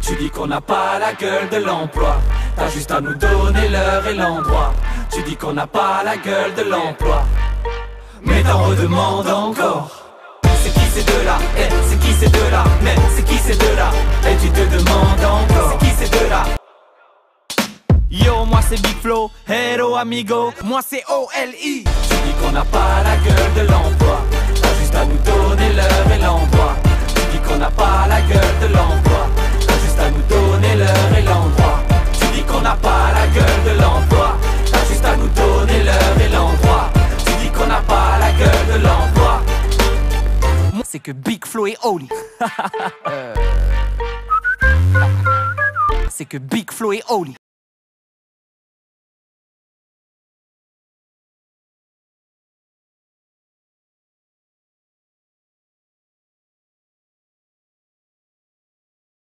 Tu dis qu'on n'a pas la gueule de l'emploi. T'as juste à nous donner l'heure et l'endroit. Tu dis qu'on n'a pas la gueule de l'emploi, mais t'en redemandes encore. C'est qui ces deux-là? Eh, c'est qui ces deux-là? Mais c'est qui ces deux-là? Et tu te demandes encore. C'est qui ces deux-là? Yo, moi c'est Big Flo, hello amigo, moi c'est OLI. Tu dis qu'on n'a pas la gueule de l'emploi. T'as juste à nous donner l'heure et l'endroit. Tu dis qu'on n'a pas la gueule de l'emploi. T'as juste à nous donner l'heure et l'endroit. Tu dis qu'on n'a pas la gueule de l'emploi. T'as juste à nous donner l'heure et l'endroit. Tu dis qu'on n'a pas la gueule de l'emploi. C'est que Big Flo et Oli. C'est que Big Flo et Oli.